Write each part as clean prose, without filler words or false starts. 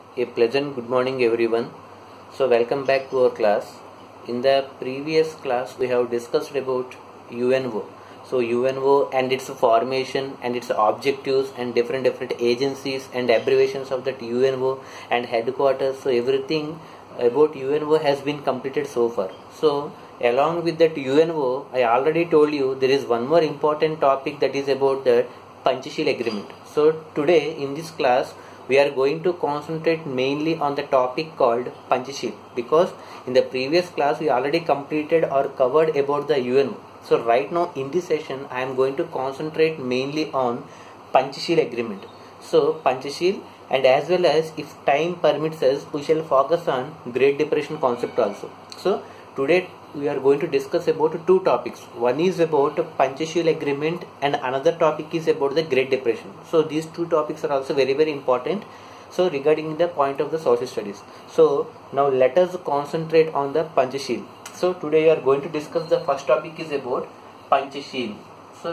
A pleasant good morning everyone. So welcome back to our class. In the previous class we have discussed about UNO. So UNO and its formation and its objectives and different agencies and abbreviations of that UNO and headquarters. So everything about UNO has been completed so far. So along with that UNO, I already told you there is one more important topic, that is about the Panchasheel agreement. So today in this class we are going to concentrate mainly on the topic called Panchasheel, because in the previous class we already completed or covered about the UNO. So right now in this session I am going to concentrate mainly on Panchasheel agreement. So Panchasheel, and as well as if time permits us we shall focus on Great Depression concept also. So today we are going to discuss about two topics. One is about Panchasheel agreement and another topic is about the Great Depression. So these two topics are also very important. So regarding the point of the social studies. So now let us concentrate on the Panchasheel. So today we are going to discuss the first topic is about Panchasheel. So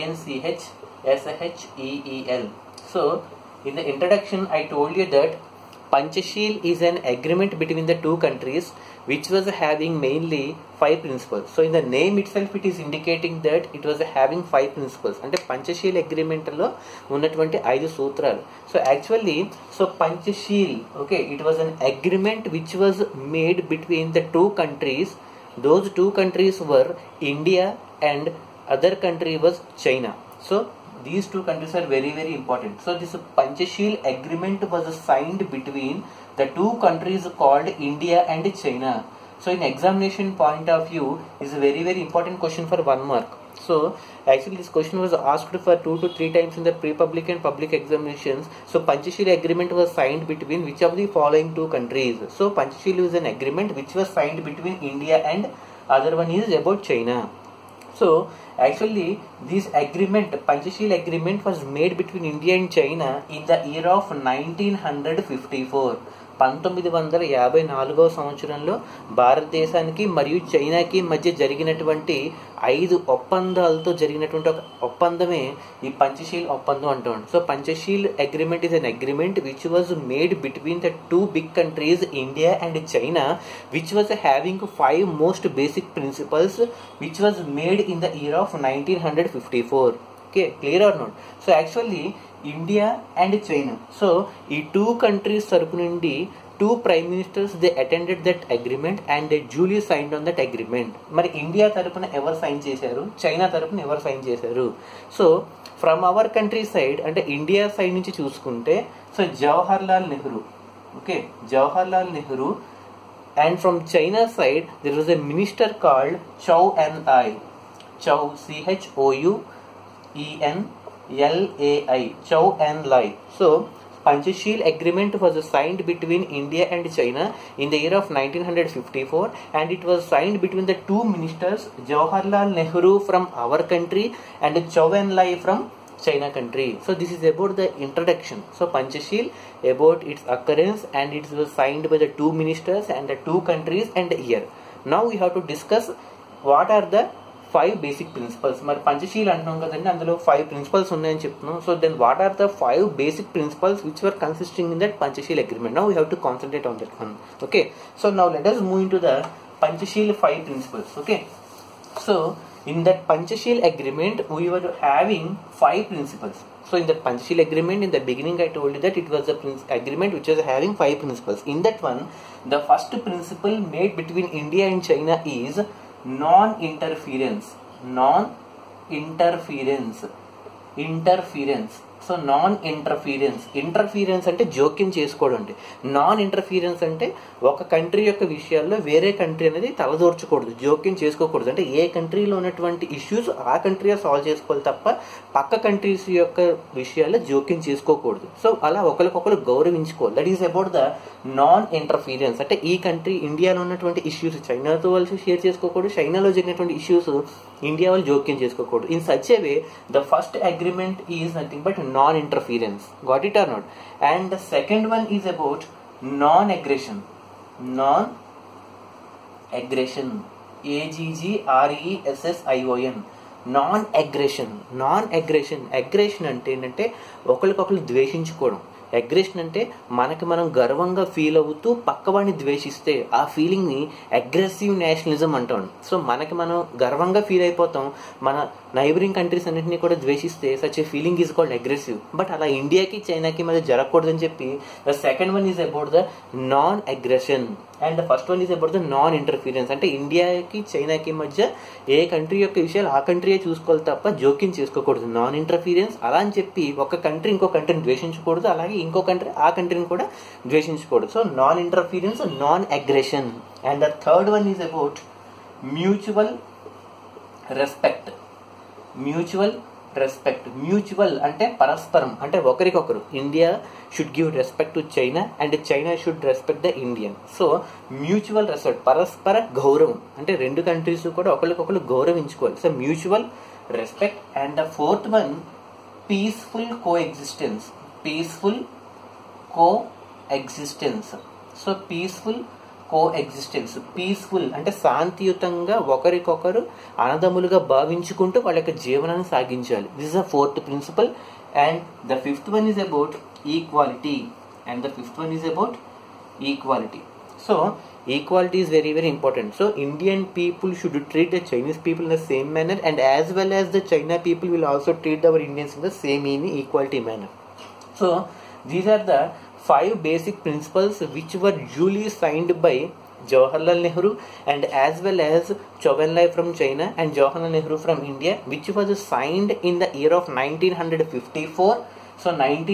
Panchasheel. So in the introduction I told you that Panchasheel is an agreement between the two countries which was having mainly 5 principles. So in the name itself it is indicating that it was having 5 principles. And the Panchasheel agreement lo unnatvanti 5 sutralu. So actually, so Panchasheel, okay, it was an agreement which was made between the two countries. Those two countries were India and other country was China. So these two countries are very important. So this Panchasheel agreement was signed between the two countries called India and China. So in examination point of view is a very important question for 1 mark. So actually this question was asked for 2 to 3 times in the pre-public and public examinations. So Panchasheel agreement was signed between which of the following two countries? So Panchasheel is an agreement which was signed between India and other one is about China. So actually this agreement, Panchasheel agreement, was made between India and China in the year of 1954. 1954 సంవత్సరంలో భారతదేశానికి మరియు చైనాకి మధ్య జరిగినటువంటి 5 ఒప్పందాలతో జరిగినటువంటి ఒక ఒప్పందమే ఈ పంచశీల్ ఒప్పందం అంటాం. So Panchsheel agreement is an agreement which was made between the two big countries India and China, which was having 5 most basic principles which was made in the year of 1954. Okay, clear or not? So actually India and China, so ఈ two countries తరపు నుండి 2 prime ministers they attended that agreement and they duly signed on that agreement. మరి India తరపున ఎవరు sign చేశారు, China తరపున ఎవరు sign చేశారు? So from our country side, అంటే ఇండియా సైడ్ నుంచి చూసుకుంటే so Jawaharlal Nehru, okay, Jawaharlal Nehru. And from China side there was a minister called Chou En-lai, Chou, CHOUENLAI, Chou En-lai. So Panchasheel agreement was signed between India and China in the year of 1954 and it was signed between the two ministers, Jawaharlal Nehru from our country and Chou En-lai from China country. So this is about the introduction. So Panchasheel, about its occurrence, and it was signed by the two ministers and the two countries and the year. Now we have to discuss what are the 5 basic principles. మరి పంచశీల్ అంటున్నాం కదండి, అందులో 5 principles ఉన్నాయని చెప్తున్నాం. So then what are the 5 basic principles which were consisting in that Panchasheel agreement? Now we have to concentrate on that one. Okay, so now let us move into the Panchasheel 5 principles. Okay, so in that Panchasheel agreement we were having 5 principles. So in that Panchasheel agreement, in the beginning I told you that it was a agreement which was having 5 principles. In that one, the first principle made between India and China is non-interference. So non interference అంటే జోక్యం చేసుకోవడం అండి. Non interference అంటే ఒక country యొక్క విషయాల్లో వేరే country అనేది తలదూర్చకూడదు, జోక్యం చేసుకోకూడదు. అంటే ఏ కంట్రీలో ఉన్నటువంటి ఇష్యూస్ ఆ కంట్రీ సాల్వ్ చేసుకోవాలి తప్ప పక్క కంట్రీస్ యొక్క విషయాల్లో జోక్యం చేసుకోకూడదు. సో అలా ఒకరికొకరు గౌరవించుకోవాలి. That is about the non interference. అంటే ఈ కంట్రీ ఇండియాలో ఉన్నటువంటి ఇష్యూస్ చైనాతో వాళ్ళు షేర్ చేసుకోకూడదు, చైనాలో జరిగినటువంటి ఇష్యూస్ ఇండియా వాళ్ళు జోక్యం చేసుకోకూడదు. In such a way the first agreement is nothing but non-interference. Got it or not? And the second one is about non-aggression. Non-aggression. AGGRESSION. Non aggression అంటే ఏంటంటే ఒకరికొకరు ద్వేషించుకోవడం. అగ్రెషన్ అంటే మనకి మనం గర్వంగా ఫీల్ అవుతూ పక్కవాడిని ద్వేషిస్తే ఆ ఫీలింగ్ని అగ్రెసివ్ నేషనలిజం అంటాం. సో మనకి మనం గర్వంగా ఫీల్ అయిపోతాం, మన నైబరింగ్ కంట్రీస్ అన్నింటినీ కూడా ద్వేషిస్తే such a feeling is called aggressive. But అలా ఇండియాకి చైనాకి మధ్య జరగకూడదని చెప్పి the second one is about the non aggression and the first one is about the non interference. అంటే ఇండియాకి చైనాకి మధ్య ఏ కంట్రీ యొక్క విషయాలు ఆ కంట్రీయే చూసుకోవాలి తప్ప జోక్యం చేసుకోకూడదు, నాన్ ఇంటర్ఫీరెన్స్. అలా అని చెప్పి ఒక కంట్రీ ఇంకో కంట్రీని ద్వేషించకూడదు, అలాగే ఇంకో కంట్రీ ఆ కంట్రీని కూడా ద్వేషించకూడదు. So non interference, non aggression. And the third one is about mutual respect. Mutual respect, mutual అంటే పరస్పరం, అంటే ఒకరికొకరు. India should give respect to China and China should respect the Indian. So mutual respect, పరస్పర గౌరవం, అంటే రెండు countries కూడా ఒకరికొకరు గౌరవించుకోవాలి. So mutual respect. And the fourth one peaceful coexistence. Peaceful coexistence. So peaceful coexistence, peaceful అంటే శాంతియుతంగా ఒకరికొకరు అన్నదమ్ములుగా భావించుకుంటూ వాళ్ళ యొక్క జీవనాన్ని సాగించాలి. This is the fourth principle. And the fifth one is about equality. And the fifth one is about equality. So equality is very very important. So Indian people should treat the Chinese people in the same manner, and as well as the China people will also treat our Indians in the same equality manner. So these are the 5 basic principles which were duly signed by Jawaharlal Nehru and as well as Zhou Enlai from China and Jawaharlal Nehru from India, which was signed in the year of 1954. So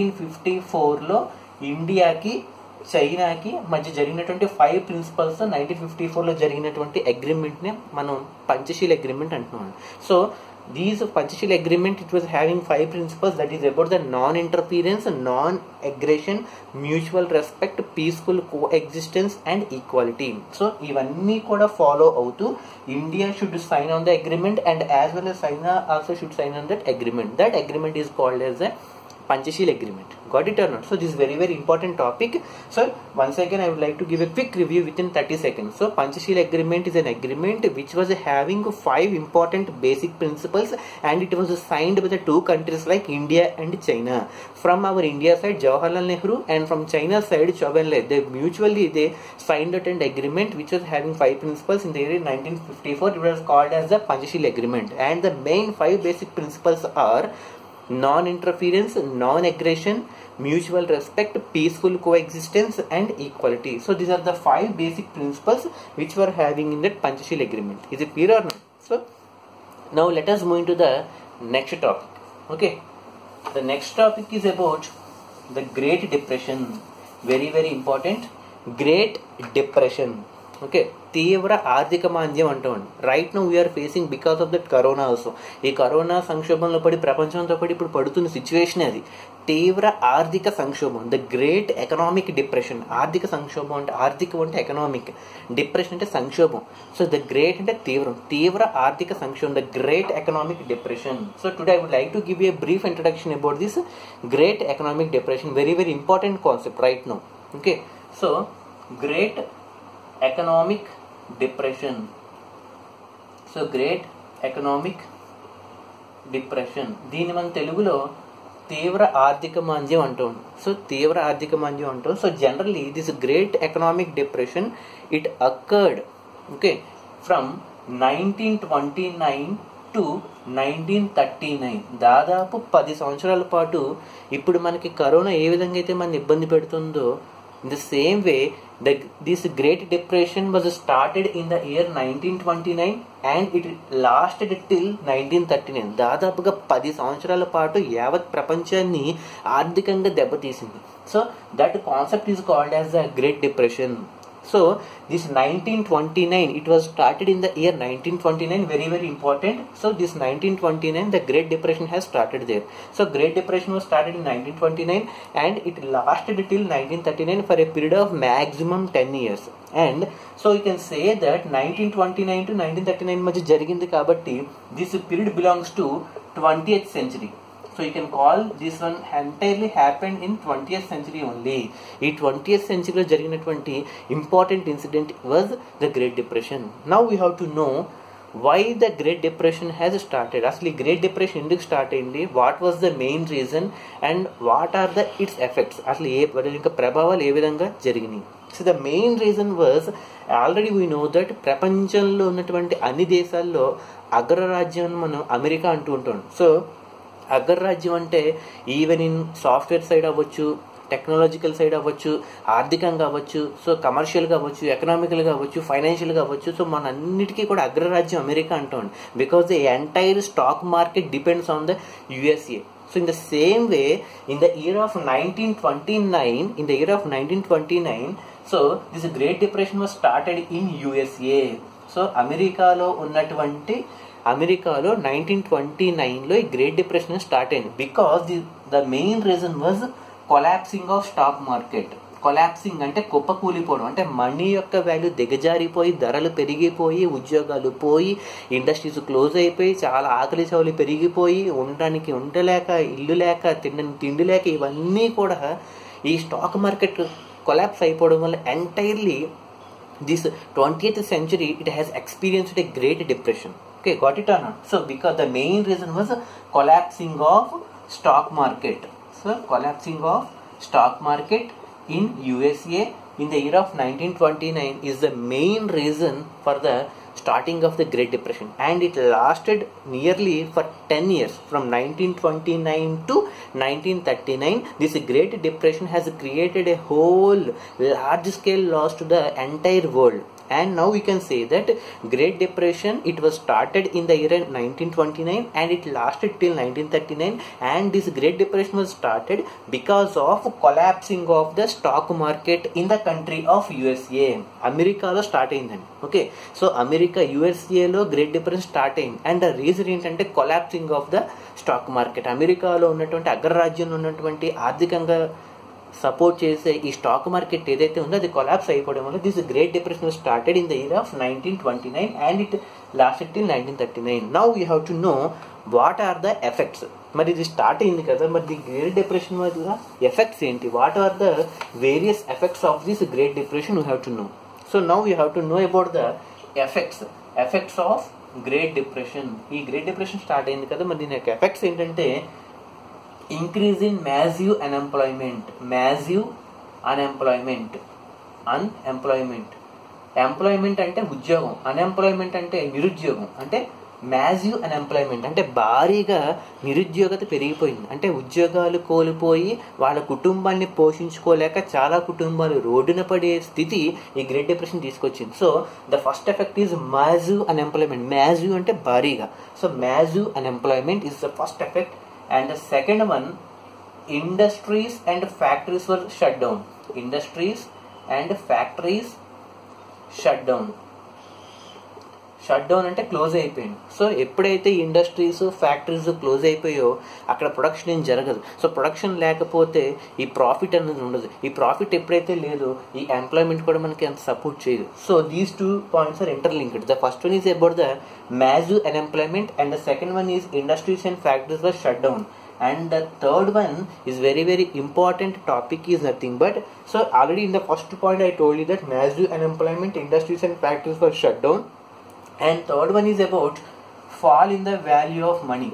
1954 లో ఇండియాకి చైనాకి మధ్య జరిగినటువంటి 5 principles 1954 లో జరిగినటువంటి agreement నే మనం Panchsheel agreement అంటున్నాం. So these Panchsheel agreement it was having 5 principles, that is about the non-interference, non-aggression, mutual respect, peaceful coexistence and equality. So ఇవన్నీ కూడా ఫాలో అవుతూ India should sign on the agreement and as well as China also should sign on that agreement. That agreement is called as a Panchashila agreement. Got it or not? So this is very very important topic. So once again I would like to give a quick review within 30 seconds. So Panchashila agreement is an agreement which was having 5 important basic principles and it was signed by the 2 countries like India and China. From our India side Jawaharlal Nehru and from China side Zhou Enlai, they mutually they signed an agreement which was having 5 principles. In the year 1954 it was called as the Panchashila agreement, and the main 5 basic principles are non-interference, non-aggression, mutual respect, peaceful coexistence and equality. So these are the 5 basic principles which were having in that Panchashila agreement. Is it clear or not? So now let us move into the next topic. Okay, the next topic is about the Great Depression. Very very important, Great Depression. Okay, తీవ్ర ఆర్థిక మాంద్యం అంటామండి. Right now we are facing because of that corona also. ఈ corona సంక్షోభంలో పడి ప్రపంచంతో పడి ఇప్పుడు పడుతున్న సిచ్యువేషన్ అది తీవ్ర ఆర్థిక సంక్షోభం, ద గ్రేట్ ఎకనామిక్ డిప్రెషన్. ఆర్థిక సంక్షోభం అంటే ఆర్థికం అంటే ఎకనామిక్, డిప్రెషన్ అంటే సంక్షోభం. సో ద గ్రేట్ అంటే తీవ్రం, తీవ్ర ఆర్థిక సంక్షోభం, the great economic depression. So today I would like to give a brief introduction about this great economic depression. Very very important concept right now. Okay, so great economic depression. So great economic depression, దీని మన తెలుగులో తీవ్ర ఆర్థిక మాంద్యం అంటాం. So తీవ్ర ఆర్థిక మాంద్యం అంటాం. So generally this great economic depression it occurred okay from 1929 to 1939. దాదాపు 10 సంవత్సరాల పాటు ఇప్పుడు మనకి కరోనా ఏ విధంగా అయితే మన ఇబ్బంది పెడుతుందో, in the same way this Great Depression was started in the year 1929 and it lasted till 1939. దాదాపుగా 10 సంవత్సరాల పాటు యావత్ ప్రపంచాన్ని ఆర్థికంగా దెబ్బతీసింది. So that concept is called as the great depression. So this 1929, it was started in the year 1929, very very important. So this 1929, the Great Depression has started there. So Great Depression was started in 1929 and it lasted till 1939 for a period of maximum 10 years. And so you can say that 1929 to 1939 మధ్య జరిగింది కాబట్టి this period belongs to 20th century. So you can call this one entirely happened in 20th century only. ఈ 20th century లో జరిగినటువంటి important incident was the Great Depression. Now we have to know why the great depression has started, అసలు ఈ great depression ఎందుకు start అయింది, what was the main reason and what are the its effects, అసలు వాటి యొక్క ప్రభావాలు ఏ విధంగా జరిగినాయి. So the main reason was, already we know that ప్రపంచంలో ఉన్నటువంటి అన్ని దేశాల్లో అగ్రరాజ్యం మనం అమెరికా అంటూ ఉంటాం. సో అగ్రరాజ్యం అంటే ఈవెన్ ఇన్ సాఫ్ట్వేర్ సైడ్ అవ్వచ్చు, టెక్నాలజికల్ సైడ్ అవ్వచ్చు, ఆర్థికంగా అవ్వచ్చు, సో కమర్షియల్గా అవ్వచ్చు, ఎకనామికల్గా అవ్వచ్చు, ఫైనాన్షియల్గా అవ్వచ్చు. సో మన అన్నిటికీ కూడా అగ్రరాజ్యం అమెరికా అంటాం, because the entire stock market depends on the USA. So in the same way, in the year of 1929, so this Great Depression was started in USA. So అమెరికాలో 1929లో ఈ గ్రేట్ డిప్రెషన్ స్టార్ట్ అయింది, because the main reason was collapsing of stock market. Collapsing అంటే కుప్పకూలిపోవడం, అంటే money యొక్క value దిగజారిపోయి, ధరలు పెరిగిపోయి, ఉద్యోగాలు పోయి, ఇండస్ట్రీస్ క్లోజ్ అయిపోయి, చాలా ఆకలి చావులు పెరిగిపోయి, ఉండడానికి ఉండలేక, ఇల్లు లేక, తిండి లేక, ఇవన్నీ కూడా ఈ స్టాక్ మార్కెట్ కొలాప్స్ అయిపోవడం వల్ల entirely this 20th century it has experienced a great depression. Okay, got it or not? So because the main reason was collapsing of stock market. So collapsing of stock market in USA in the year of 1929 is the main reason for the starting of the Great Depression, and it lasted nearly for 10 years, from 1929 to 1939. This Great Depression has created a whole large scale loss to the entire world. And now we can say that Great Depression, it was started in the year 1929 and it lasted till 1939, and this Great Depression was started because of collapsing of the stock market in the country of USA. అమెరికాలో start అయిందండి. Okay, so America యుఎస్ఏలో great depression start అయింది, and the reason ఏంటంటే collapsing of the stock market. అమెరికాలో ఉన్నటువంటి అగ్రరాజ్యంలో ఉన్నటువంటి ఆర్థికంగా support చేసే ఈ స్టాక్ మార్కెట్ ఏదైతే ఉందో అది కొలాప్స్ అయిపోవడం వల్ల this great depression started in the year of 1929 and it lasted till 1939. Now you have to know what are the effects. మరి ఇది స్టార్ట్ అయింది కదా, మరి ది గ్రేట్ డిప్రెషన్ వల్ల ఎఫెక్ట్స్ ఏంటి, what are the various effects of this great depression you have to know. So now you have to know about the effects of great depression. ఈ great depression start అయింది కదా, మరి దీని యొక్క effects ఏంటంటే increase in massive unemployment. Employment అంటే ఉద్యోగం, unemployment అంటే నిరుద్యోగం, అంటే మ్యాసివ్ అన్ఎంప్లాయ్మెంట్ అంటే భారీగా నిరుద్యోగత పెరిగిపోయింది. అంటే ఉద్యోగాలు కోల్పోయి వాళ్ళ కుటుంబాన్ని పోషించుకోలేక చాలా కుటుంబాలు రోడ్డున పడే స్థితి ఈ గ్రేట్ డిప్రెషన్ తీసుకొచ్చింది. So the first effect is massive unemployment. Massive అంటే భారీగా, so massive unemployment is the first effect. And the second one, industries and factories were shut down. Industries and factories shut down. Shut down అంటే close అయిపోయింది. So ఎప్పుడైతే industries factories close అయిపోయో అక్కడ production ఏం జరగదు. So production లేకపోతే ఈ profit అనేది ఉండదు. ఈ ప్రాఫిట్ ఎప్పుడైతే లేదో ఈ ఎంప్లాయ్మెంట్ కూడా మనకి అంత సపోర్ట్ చేయదు. So these two points are interlinked. The first one is about the massive unemployment and the second one is industries and factories were shut down. And the third one is very important topic is nothing but, so already in the first point I told you that massive unemployment, industries and factories were shut down. And third one is about fall in the value of money.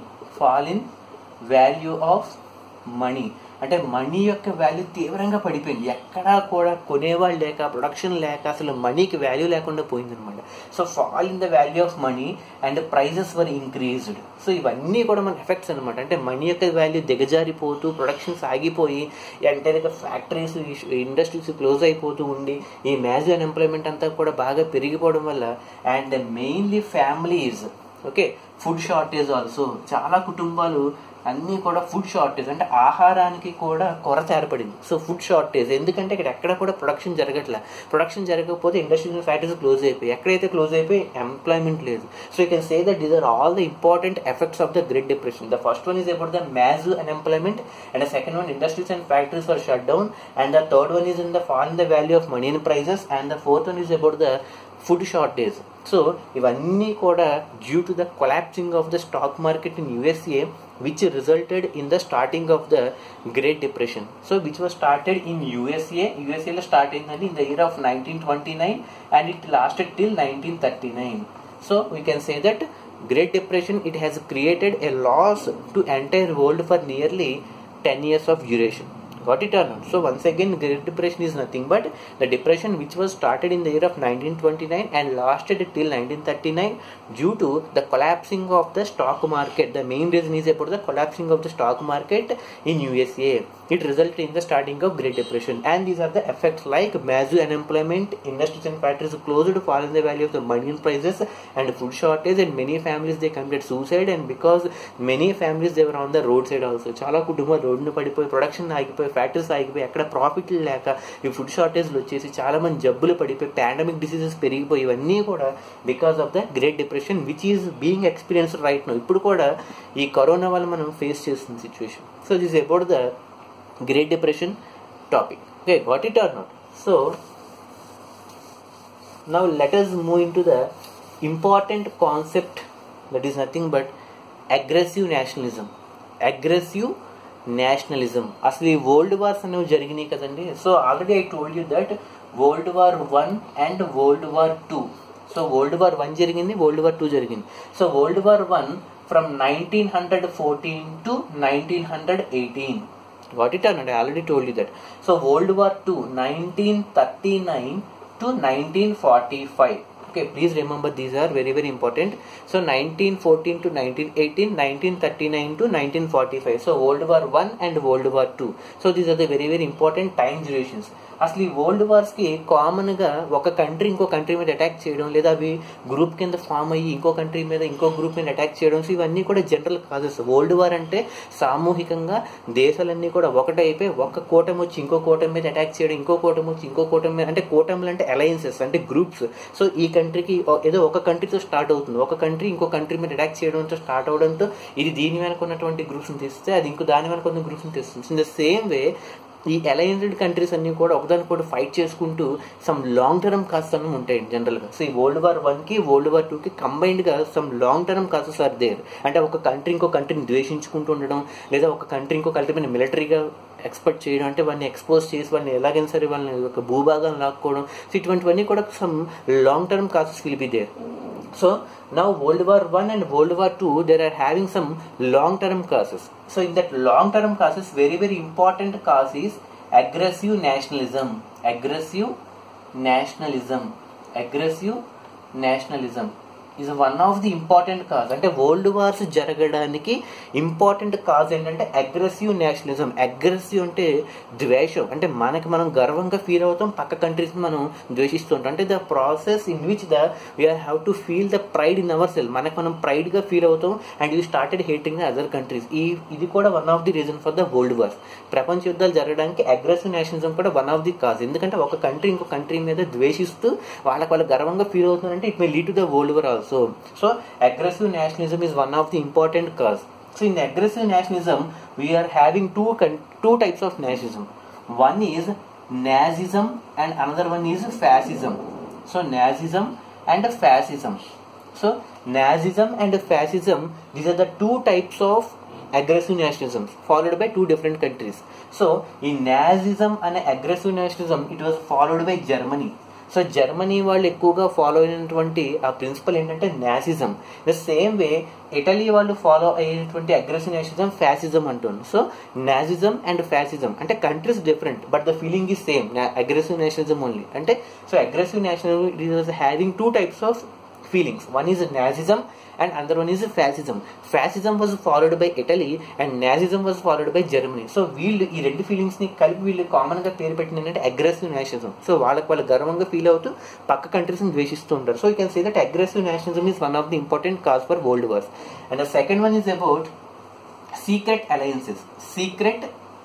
అంటే money యొక్క value తీవ్రంగా పడిపోయింది. ఎక్కడా కూడా కొనేవాళ్ళు లేక, production లేక, అసలు మనీకి వాల్యూ లేకుండా పోయిందనమాట. So fall in the value of money and prices were increased. So ఇవన్నీ కూడా మన ఎఫెక్ట్స్ అనమాట. అంటే మనీ యొక్క వాల్యూ దిగజారిపోతూ, ప్రొడక్షన్స్ ఆగిపోయి, ఎంటైర్గా ఫ్యాక్టరీస్, ఇండస్ట్రీస్ క్లోజ్ అయిపోతూ ఉండి ఈ మ్యాసివ్ అన్ఎంప్లాయ్మెంట్ అంతా కూడా బాగా పెరిగిపోవడం వల్ల, and mainly families, okay, food shortage also. చాలా కుటుంబాలు అన్నీ కూడా ఫుడ్ షార్టేజ్ అంటే ఆహారానికి కూడా కొరత ఏర్పడింది. సో ఫుడ్ షార్టేజ్ ఎందుకంటే ఇక్కడ ఎక్కడ కూడా ప్రొడక్షన్ జరగట్లే. ప్రొడక్షన్ జరగకపోతే ఇండస్ట్రీస్ ఫ్యాక్టరీస్ క్లోజ్ అయిపోయి, ఎక్కడైతే క్లోజ్ అయిపోయి ఎంప్లాయ్మెంట్ లేదు. So you can say that these are all the important effects of the great depression. The first one is about the massive unemployment and the second one industries and factories were shut down and the third one is in the fall in the value of money in prices and the fourth one is about the food shortage. So ఇవన్నీ కూడా due to the collapsing of the stock market in USA, which resulted in the starting of the Great Depression. So which was started in USA లో start అయిందండి in the year of 1929 and it lasted till 1939. So we can say that Great Depression, it has created a loss to entire world for nearly 10 years of duration. Got it or not? So once again, Great Depression is nothing but the depression which was started in the year of 1929 and lasted till 1939 due to the collapsing of the stock market. The main reason is about the collapsing of the stock market in USA. It resulted in the starting of Great Depression, and these are the effects like massive unemployment, industries and factories closed, fall in the value of the money prices, and food shortage, and many families they committed suicide. And because many families they were on the roadside also, చాలా కుటుంబాలు రోడ్డున పడిపోయి, production ఆగిపోయి, factories ఆగిపోయి, ఎక్కడ profit లేక ఈ food షార్టేజ్లు వచ్చేసి చాలా మంది జబ్బులు పడిపోయి, పాండమిక్ డిసీజెస్ పెరిగిపోయి, ఇవన్నీ కూడా because of the great depression which is being experienced right now. ఇప్పుడు కూడా ఈ కరోనా వల్ల మనం ఫేస్ చేస్తున్న situation. So this about the Great Depression topic. Okay, got it or not? So now let us move into the important concept, that is nothing but aggressive nationalism. Aggressive nationalism. అసలు ఈ world wars అనేవి జరిగినాయి కదండి. So already I told you that world war 1 and world war 2. So world war 1 జరిగింది, world war 2 జరిగింది. So world war 1 from 1914 to 1918. Got it or not? I already told you that. So World War II 1939 to 1945. Okay, please remember these are very very important. So 1914 to 1918, 1939 to 1945. So World War I and World War II. So these are the very very important time durations. అసలు ఈ world వార్స్కి కామన్గా ఒక country ఇంకో country మీద attack చేయడం, లేదా అవి group కింద ఫామ్ అయ్యి ఇంకో కంట్రీ మీద ఇంకో గ్రూప్ మీద అటాక్ చేయడం, సో ఇవన్నీ కూడా జనరల్ కాజెస్. వరల్డ్ వార్ అంటే సామూహికంగా దేశాలన్నీ కూడా ఒకటైపోయి ఒక కూటమి వచ్చి ఇంకో కూటమి మీద అటాక్ చేయడం, ఇంకో కూటమి వచ్చి ఇంకో కూటమి మీద, అంటే కూటములు అంటే అలయన్సెస్ అంటే గ్రూప్స్. సో ఈ కంట్రీకి ఏదో ఒక కంట్రీతో స్టార్ట్ అవుతుంది, ఒక కంట్రీ ఇంకో కంట్రీ మీద అటాక్ చేయడంతో స్టార్ట్ అవడంతో ఇది దీని వెనక ఉన్నటువంటి గ్రూప్స్ని తెస్తే అది ఇంకో దాని వెనక ఉన్న గ్రూప్స్ని తెస్తుంది. ఇన్ ద సేమ్ వే ఈ అలయన్స్డ్ కంట్రీస్ అన్ని కూడా ఒకదానికొకటి ఫైట్ చేసుకుంటూ సమ్ లాంగ్ టర్మ్ కాజెస్ అన్నీ ఉంటాయి జనరల్గా. సో ఈ వరల్డ్ వార్ 1కి వరల్డ్ వార్ 2కి కంబైన్డ్గా some long term causes are there. అంటే ఒక కంట్రీ ఇంకో కంట్రీని ద్వేషించుకుంటూ ఉండడం, లేదా ఒక కంట్రీ ఇంకో కంట్రీ మీద మిలిటరీగా ఎక్స్పెక్ట్ చేయడం, అంటే వాడిని ఎక్స్పోజ్ చేసి వాడిని ఎలాగైనా సరే వాళ్ళని ఒక భూభాగాన్ని లాక్కోవడం, సో ఇటువంటివన్నీ కూడా some long term causes will be there. So now World War I and World War II, they are having some long term causes. So in that long term causes, very very important cause is aggressive nationalism. Aggressive nationalism. Aggressive nationalism is one of the important cause. అంటే world wars జరగడానికి important cause ఏంటంటే aggressive nationalism. Aggressive అంటే ద్వేషం, అంటే మనకి మనం గర్వంగా feel అవుతాం, పక్క కంట్రీస్ మనం ద్వేషిస్తుంటాం. అంటే the process in which we are have to feel the pride in our self. మనకి మనం ప్రైడ్గా ఫీల్ అవుతాం and you started hating the other countries. ఇది కూడా one of the reason for the world wars. ప్రపంచ యుద్ధాలు జరగడానికి అగ్రెసివ్ నేషనలిజం కూడా వన్ ఆఫ్ ది కాజ్. ఎందుకంటే ఒక కంట్రీ ఇంకో కంట్రీ మీద ద్వేషిస్తూ వాళ్ళు గర్వంగా ఫీల్ అవుతున్నారంటే it may lead to the world war also. So aggressive nationalism is one of the important cause. So in aggressive nationalism we are having two types of nationalism. One is Nazism and another one is fascism. So Nazism and fascism. So Nazism and fascism, these are the two types of aggressive nationalism followed by two different countries. So in Nazism and aggressive nationalism, it was followed by Germany. సో Germany వాళ్ళు ఎక్కువగా follow అయినటువంటి ఆ principle ఏంటంటే Nazism. The same way Italy వాళ్ళు follow అయ్యేటువంటి aggressive nationalism fascism అంటుంది. So Nazism and fascism అంటే countries different but the feeling is same, aggressive nationalism only. అంటే so aggressive nationalism it is having two types of feelings. One is Nazism and another one is fascism. Fascism was followed by Italy and Nazism was followed by Germany. So వీళ్ళు ఈ రెండు feelings ని కలిపి వీళ్ళు common గా పేరు పెట్టిన ఏంటంటే అగ్రెసివ్ నేషనలిజం. సో వాళ్ళు గర్వంగా ఫీల్ అవుతూ పక్క కంట్రీస్ ని ద్వేషిస్తూ ఉంటారు. So you can say that aggressive nationalism is one of the important cause for world wars. And the second one is about secret alliances. Secret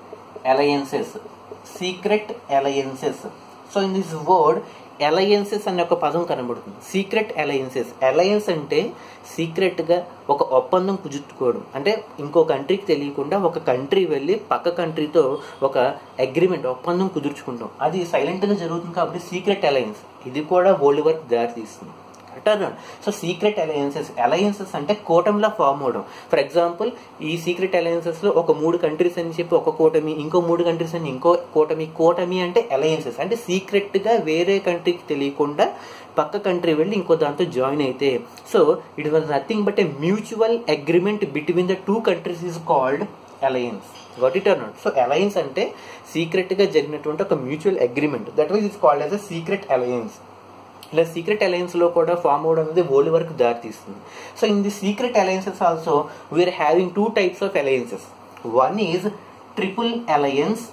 alliances. Secret alliances. So in this word alliances అనే ఒక పదం కనబడుతుంది. Secret alliances. Alliance అంటే secret గా ఒక ఒప్పందం కుదుర్చుకోవడం, అంటే ఇంకో కంట్రీకి తెలియకుండా ఒక కంట్రీ వెళ్ళి పక్క కంట్రీతో ఒక అగ్రిమెంట్ ఒప్పందం కుదుర్చుకుంటాం. అది సైలెంట్ గా జరుగుతుంది కాబట్టి సీక్రెట్ అలయన్స్. ఇది కూడా వరల్డ్ వార్ దారి తీస్తుంది. టర్న్. సో సీక్రెట్ అలయన్సెస్ అంటే కూటమిలా ఫామ్ అవడం. ఫర్ ఎగ్జాంపుల్ ఈ సీక్రెట్ అలయన్సెస్ లో ఒక 3 కంట్రీస్ అని చెప్పి ఒక కూటమి, ఇంకో 3 కంట్రీస్ అని ఇంకో కూటమి అంటే అలయన్సెస్ అంటే సీక్రెట్ గా వేరే కంట్రీకి తెలియకుండా పక్క కంట్రీ వెళ్ళి ఇంకో దాంతో జాయిన్ అయితే. So it was nothing but a mutual agreement between the 2 countries is called alliance. Got it or not? So alliance అంటే సీక్రెట్ గా జరిగినటువంటి ఒక mutual agreement, that was is called as a secret alliance. ఇలా secret alliance లో కూడా form అవడం అనేది world వరకు దారితీస్తుంది. So in the secret alliances also we are having 2 types of alliances. One is triple alliance.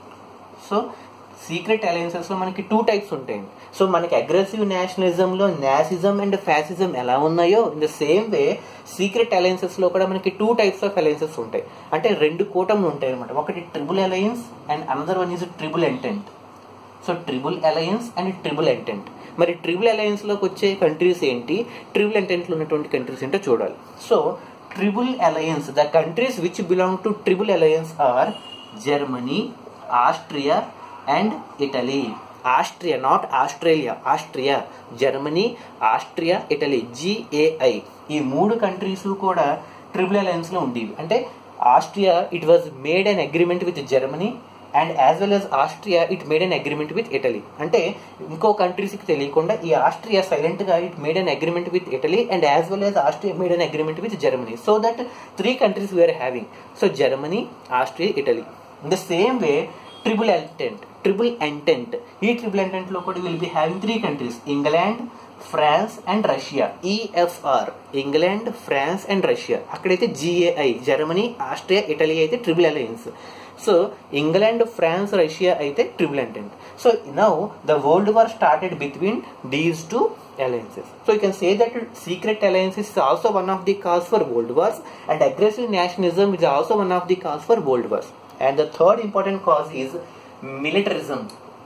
So secret alliances లో మనకి 2 types ఉంటాయండి. సో మనకి అగ్రెసివ్ నేషనలిజం లో నాసిజం అండ్ ఫ్యాసిజం ఎలా ఉన్నాయో in the same way secret alliances లో కూడా మనకి 2 types ఆఫ్ అలయన్సెస్ ఉంటాయి. అంటే 2 కూటములు ఉంటాయి అనమాట. ఒకటి triple alliance and another one is triple entente. So triple alliance and triple entente. మరి ట్రిపుల్ అలయన్స్ లోకి వచ్చే కంట్రీస్ ఏంటి, ట్రిపుల్ ఎంటెంట్ లో ఉన్నటువంటి కంట్రీస్ ఏంటో చూడాలి. So triple alliance, the countries which belong to triple alliance are Germany, Austria and Italy. Austria, not Australia, Austria, Germany, Austria, Italy, GAI. ఈ 3 countries కూడా ట్రిపుల్ అలయన్స్ లో ఉండేవి. అంటే Austria it was made an agreement with Germany and as well as Austria it made an agreement with Italy. అంటే ఇంకో countries కి తెలియకుండా ఈ ఆస్ట్రియా సైలెంట్ గా it made an agreement with Italy and as well as Austria made an agreement with Germany. So that 3 countries we are having. So Germany, Austria, Italy. In the same way triple entente. ఈ triple entente లో కూడా will be having 3 countries, England, France and Russia. EFR, England, France and Russia. అక్కడైతే GAI, Germany, Austria, Italy అయితే triple alliance. So England, France, Russia అయితే triple entente. So now the world war started between these 2 alliances. So you can say that secret alliances is also one of the cause for world wars and aggressive nationalism is also one of the cause for world wars. And the third important cause is militarism.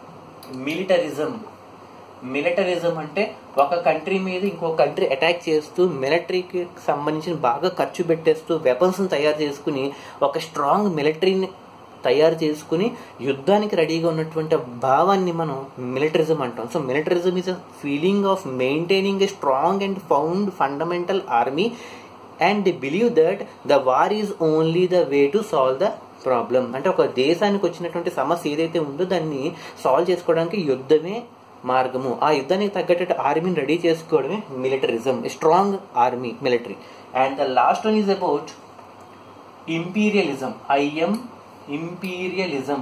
Militarism అంటే ఒక country మీద ఇంకో country attack చేస్తూ మిలిటరీకి సంబంధించిన బాగా ఖర్చు పెట్టేస్తూ వెపన్స్ తయారు చేసుకుని ఒక స్ట్రాంగ్ మిలిటరీని తయారు చేసుకుని యుద్ధానికి రెడీగా ఉన్నటువంటి భావాన్ని మనం మిలిటరిజం అంటాం. So militarism is a feeling of maintaining a strong and found fundamental army and they believe that the war is only the way to solve the problem. అంటే ఒక దేశానికి వచ్చినటువంటి సమస్య ఏదైతే ఉందో దాన్ని సాల్వ్ చేసుకోవడానికి యుద్ధమే మార్గము. ఆ యుద్ధానికి తగ్గట్టు ఆర్మీని రెడీ చేసుకోవడమే militarism, strong army, military. And the last one is about imperialism. Imperialism.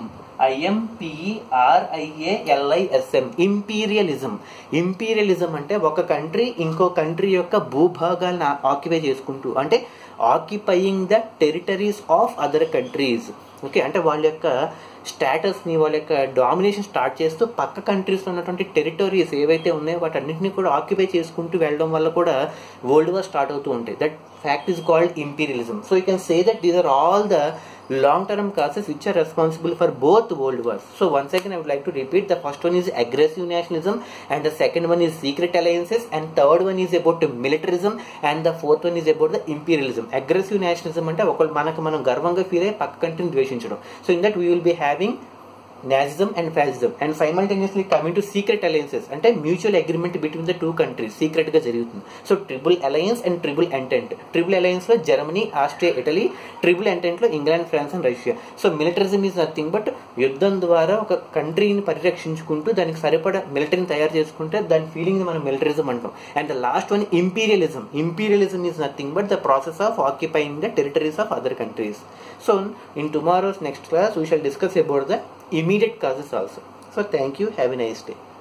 Imperialism అంటే ఒక కంట్రీ ఇంకో కంట్రీ యొక్క భూభాగాలను ఆక్యుపై చేసుకుంటూ, అంటే occupying the territories of other countries. Okay, అంటే వాళ్ళ యొక్క స్టేటస్ ని, వాళ్ళ యొక్క డామినేషన్ స్టార్ట్ చేస్తూ పక్క కంట్రీస్ లో ఉన్నటువంటి టెరిటరీస్ ఏవైతే ఉన్నాయో వాటన్నింటినీ కూడా ఆక్యుపై చేసుకుంటూ వెళ్ళడం వల్ల కూడా వరల్డ్ వార్ స్టార్ట్ అవుతూ ఉంటాయి. That fact is called imperialism. So you can say that these are all the long-term causes which are responsible for both world wars. So once again I would like to repeat, the first one is aggressive nationalism, and the second one is secret alliances, and third one is about militarism, and the fourth one is about the imperialism. Aggressive nationalism అంటే ఒకళ్ళు మనం గర్వంగా feel అయ్యి పక్క కంట్రీని ద్వేషించడం. So in that we will be having Nazism and fascism, and simultaneously coming to secret alliances అంటే mutual agreement between the 2 countries secret గా జరుగుతుంది. So triple alliance and triple entente. Triple alliance లో Germany, Austria, Italy. Triple entente లో England, France and Russia. So militarism is nothing but యుద్ధం ద్వారా ఒక కంట్రీని పరిరక్షించుకుంటూ దానికి సరిపడా మిలిటరీని తయారు చేసుకుంటే దాని ఫీలింగ్ మనం మిలిటరిజం అంటాం. And the last one imperialism is nothing but the process of occupying the territories of other countries. So in tomorrow's next class we shall discuss about the immediate causes also. So thank you, have a nice day.